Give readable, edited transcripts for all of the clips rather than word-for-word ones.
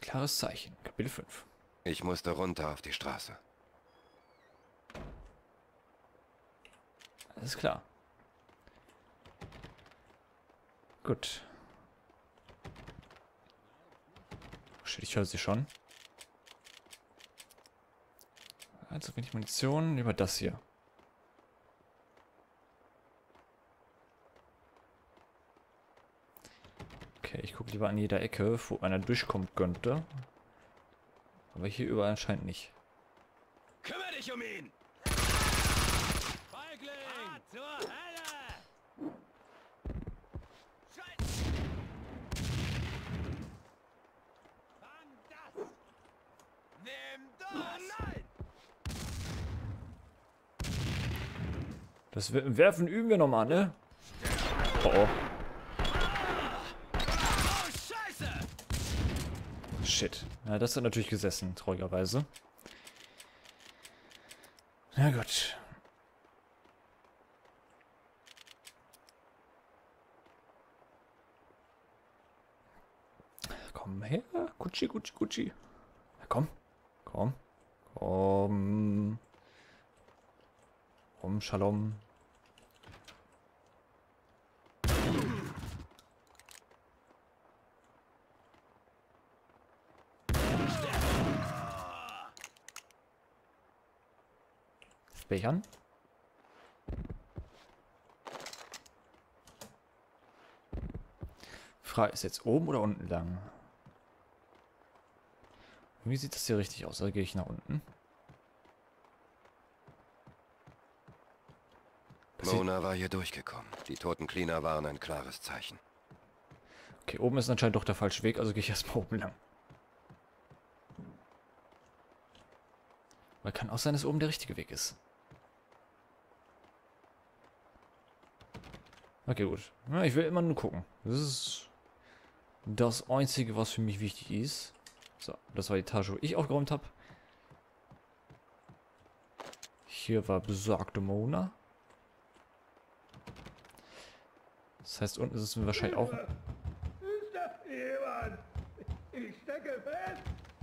Klares Zeichen. Kapitel 5. Ich musste runter auf die Straße. Alles klar. Gut. Shit, ich höre sie schon. Also wenig Munition. Über das hier. Okay, ich gucke lieber an jeder Ecke, wo einer durchkommen könnte. Aber hier überall anscheinend nicht. Kümmere dich um ihn! Feigling! Zur Hölle! Scheiße! Fang das! Nimm das! Oh nein! Das Werfen üben wir nochmal, ne? Oh oh. Oh, Scheiße! Shit. Ja, das hat natürlich gesessen, traurigerweise. Na gut. Komm her. Gucci, Gucci, Gucci. Ja, komm. Komm. Komm. Komm, Shalom. Bechern. Frage ist jetzt oben oder unten lang? Wie sieht das hier richtig aus? Da gehe ich nach unten. Mona war hier durchgekommen. Die toten Cleaner waren ein klares Zeichen. Okay, oben ist anscheinend doch der falsche Weg, also gehe ich erstmal oben lang. Weil kann auch sein, dass oben der richtige Weg ist. Okay, gut. Ja, ich will immer nur gucken. Das ist das Einzige, was für mich wichtig ist. So, das war die Etage, wo ich aufgeräumt habe. Hier war besagte Mona. Das heißt, unten ist es wahrscheinlich auch... Ist da jemand? Ich stecke fest.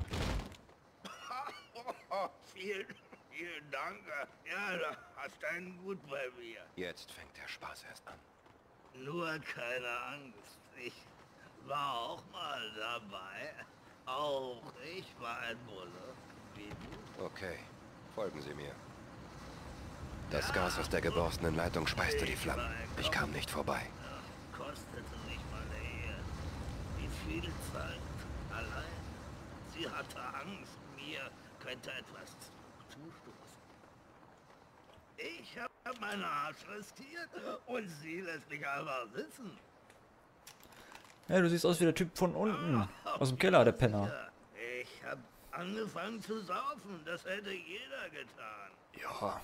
Vielen Dank. Ja, da hast du einen gut bei mir. Jetzt fängt der Spaß erst an. Nur keine Angst. Ich war auch mal dabei. Auch ich war ein Bulle. Wie du. Okay, folgen Sie mir. Das Gas aus der geborstenen Leitung speiste die Flammen. Ich kam nicht vorbei. Kostete nicht mal Ehe. Wie viel Zeit allein. Sie hatte Angst, mir könnte etwas zustoßen. Ich habe meinen Arsch riskiert und sie lässt mich einfach sitzen. Ja, du siehst aus wie der Typ von unten. Aus dem Keller, der Penner. Ich habe angefangen zu saufen. Das hätte jeder getan. Ja.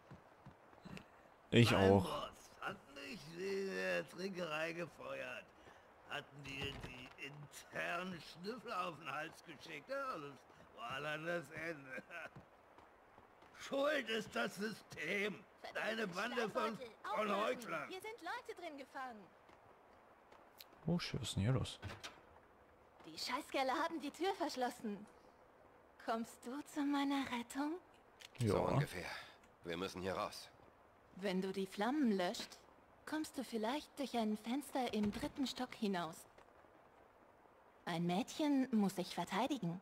Ich Mein auch. Boss hat mich in der Trinkerei gefeuert. Hatten die internen Schnüffel auf den Hals geschickt. Ja, das war dann das Ende. Schuld ist das System. Deine Bande von Heuchlern. Hier sind Leute drin gefangen. Oh shit, was ist denn hier los? Die Scheißkerle haben die Tür verschlossen. Kommst du zu meiner Rettung? So Ja. ungefähr. Wir müssen hier raus. Wenn du die Flammen löscht, kommst du vielleicht durch ein Fenster im 3. Stock hinaus. Ein Mädchen muss sich verteidigen.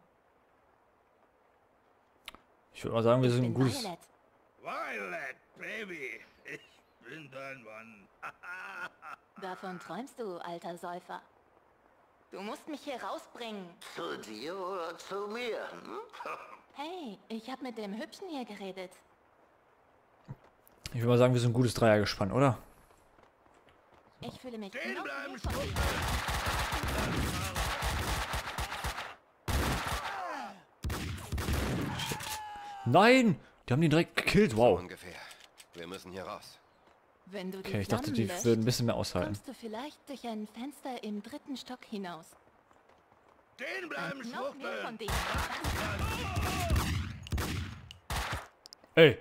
Ich würde mal sagen, wir Ich sind bin ein gutes... Violet. Violet, Baby. Ich bin dein Mann. Davon träumst du, alter Säufer. Du musst mich hier rausbringen. Zu dir oder zu mir? Hm? Hey, ich habe mit dem Hübschen hier geredet. Ich würde mal sagen, wir sind ein gutes Dreiergespann, oder? Ich fühle mich Stehen genauso bleiben, hier von Schmuck. Nein! Die haben den direkt gekillt, So wow. ungefähr. Wir müssen hier raus. Wenn du die Okay, ich dachte, Flammen die löscht, würden ein bisschen mehr aushalten. kommst du vielleicht durch ein Fenster im 3. Stock hinaus. Stehen bleiben, Und noch mehr von Schmuckeln. denen. Ey!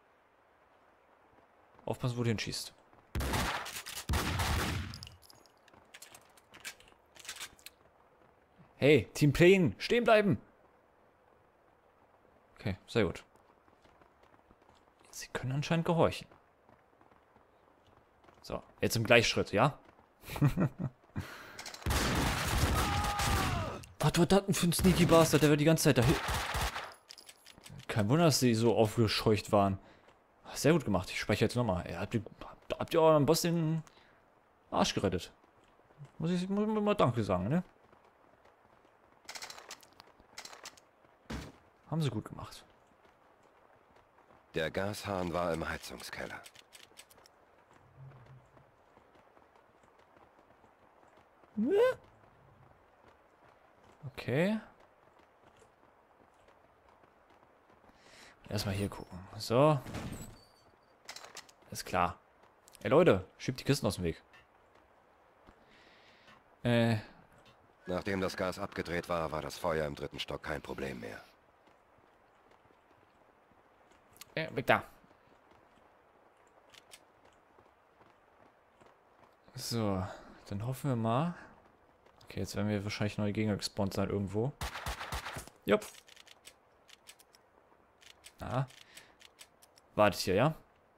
Aufpassen, wo du hinschießt. Hey, Team Plane, stehen bleiben! Okay, sehr gut. Sie können anscheinend gehorchen. So, jetzt im Gleichschritt, ja? Was war das denn für ein Sneaky Bastard? Der war die ganze Zeit dahin. Kein Wunder, dass sie so aufgescheucht waren. Sehr gut gemacht. Ich speichere jetzt nochmal. Habt ihr eurem Boss den Arsch gerettet? Muss mal Danke sagen, ne? Haben sie gut gemacht. Der Gashahn war im Heizungskeller. Okay. Erstmal hier gucken. So. Ist klar. Ey Leute, schiebt die Kisten aus dem Weg. Nachdem das Gas abgedreht war, war das Feuer im 3. Stock kein Problem mehr. Weg da. So, dann hoffen wir mal. Okay, jetzt werden wir wahrscheinlich neue Gegner gespawnt sein irgendwo. Jupp. Ah. Wartet hier, ja?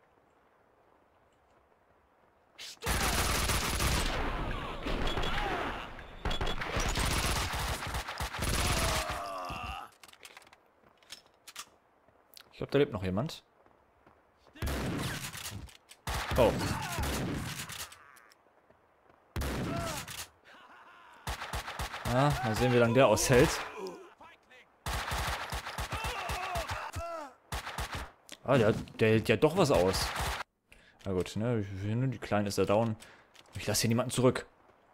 Ich glaube, da lebt noch jemand. Oh. Ah, mal sehen, wie lange der aushält. Ah, der hält ja doch was aus. Na gut, ne? Die Kleine ist da down. Ich lasse hier niemanden zurück.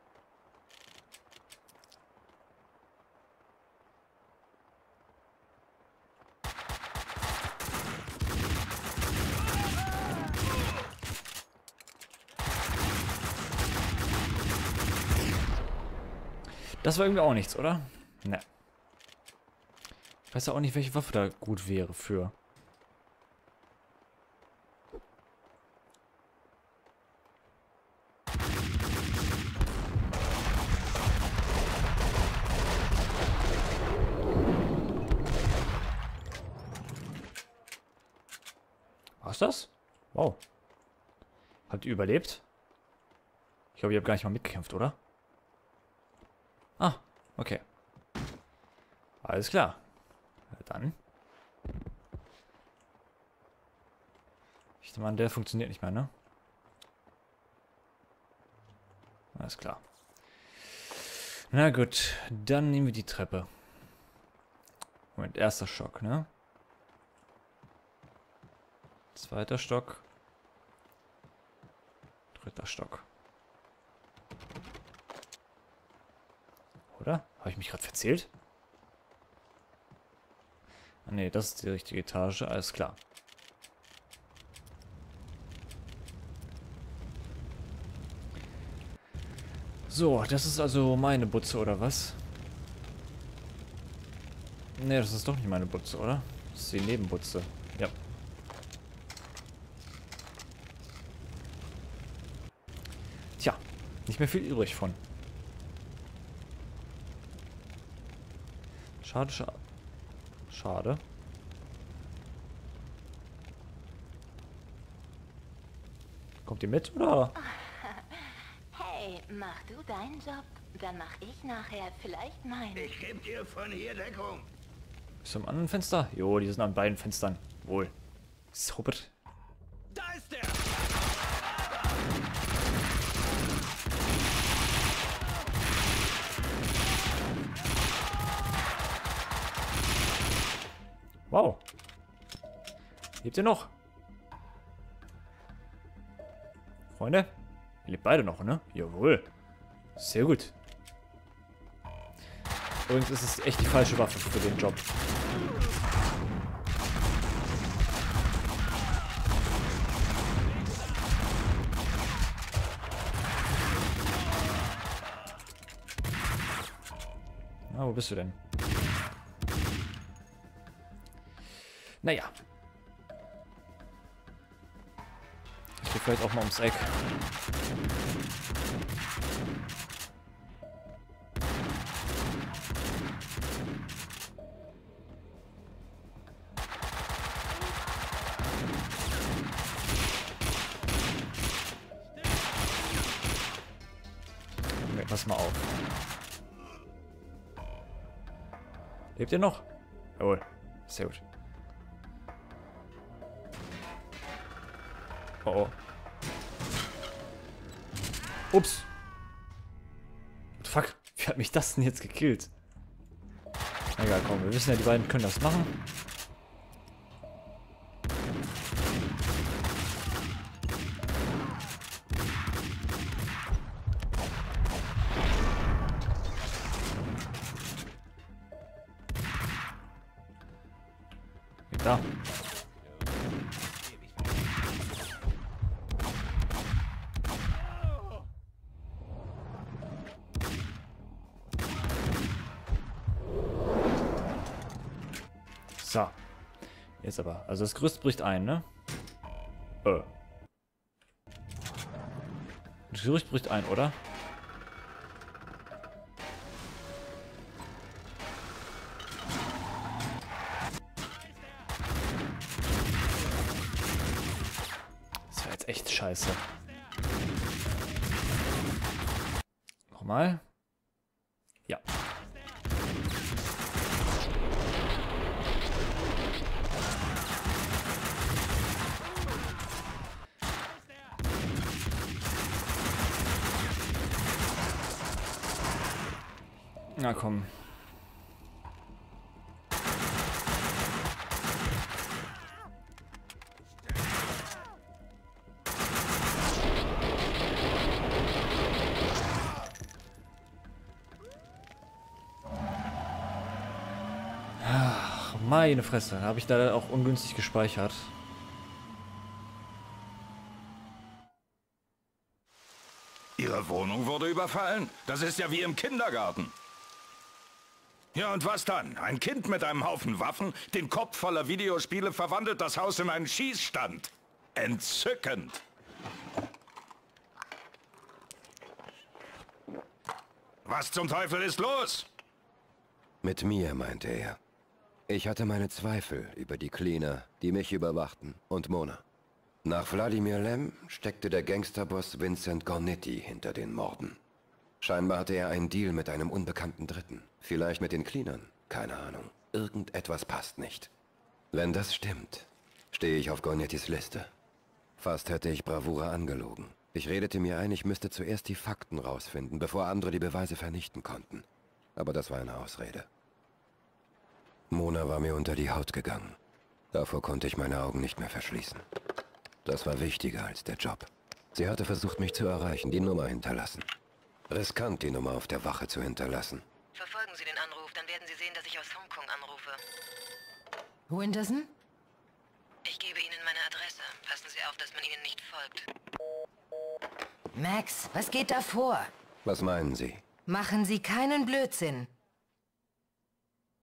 Das war irgendwie auch nichts, oder? Ne. Ich weiß ja auch nicht, welche Waffe da gut wäre für. Was ist das? Wow. Habt ihr überlebt? Ich glaube, ihr habt gar nicht mal mitgekämpft, oder? Ah, okay. Alles klar. Ja, dann. Ich meine, der funktioniert nicht mehr, ne? Alles klar. Na gut, dann nehmen wir die Treppe. Moment, erster Stock, ne? Zweiter Stock. Dritter Stock. Oder? Habe ich mich gerade verzählt? Ah ne, das ist die richtige Etage. Alles klar. So, das ist also meine Butze, oder was? Ne, das ist doch nicht meine Butze, oder? Das ist die Nebenbutze. Ja. Tja, nicht mehr viel übrig von. Schade, schade. Kommt ihr mit, oder? Hey, mach du deinen Job, dann mach ich nachher vielleicht meinen. Ich gebe dir von hier Deckung. Ist am anderen Fenster? Jo, die sind an beiden Fenstern. Wohl. Super. Da ist der! Wow. Lebt ihr noch? Freunde? Ihr lebt beide noch, ne? Jawohl. Sehr gut. Übrigens ist es echt die falsche Waffe für den Job. Na, wo bist du denn? Naja. Ich gehe vielleicht auch mal ums Eck. pass mal auf. Lebt ihr noch? Jawohl. Sehr gut. Oh oh. Ups. What the fuck? Wie hat mich das denn jetzt gekillt? Egal, komm, wir wissen ja, die beiden können das machen. Da. So. Jetzt aber. Also das Gerüst bricht ein, ne? Das Gerüst bricht ein, oder? Das war jetzt echt scheiße. Nochmal. Ja. Na komm. Ach, meine Fresse. Habe ich da auch ungünstig gespeichert. Ihre Wohnung wurde überfallen? Das ist ja wie im Kindergarten. Ja, und was dann? Ein Kind mit einem Haufen Waffen, den Kopf voller Videospiele, verwandelt das Haus in einen Schießstand. Entzückend. Was zum Teufel ist los? Mit mir, meinte er. Ich hatte meine Zweifel über die Cleaner, die mich überwachten, und Mona. Nach Wladimir Lem steckte der Gangsterboss Vincent Gornetti hinter den Morden. Scheinbar hatte er einen Deal mit einem unbekannten Dritten. Vielleicht mit den Cleanern. Keine Ahnung. Irgendetwas passt nicht. Wenn das stimmt, stehe ich auf Gornettis Liste. Fast hätte ich Bravura angelogen. Ich redete mir ein, ich müsste zuerst die Fakten rausfinden, bevor andere die Beweise vernichten konnten. Aber das war eine Ausrede. Mona war mir unter die Haut gegangen. Davor konnte ich meine Augen nicht mehr verschließen. Das war wichtiger als der Job. Sie hatte versucht, mich zu erreichen, die Nummer hinterlassen. Riskant, die Nummer auf der Wache zu hinterlassen. Verfolgen Sie den Anruf, dann werden Sie sehen, dass ich aus Hongkong anrufe. Winterson? Ich gebe Ihnen meine Adresse. Passen Sie auf, dass man Ihnen nicht folgt. Max, was geht da vor? Was meinen Sie? Machen Sie keinen Blödsinn.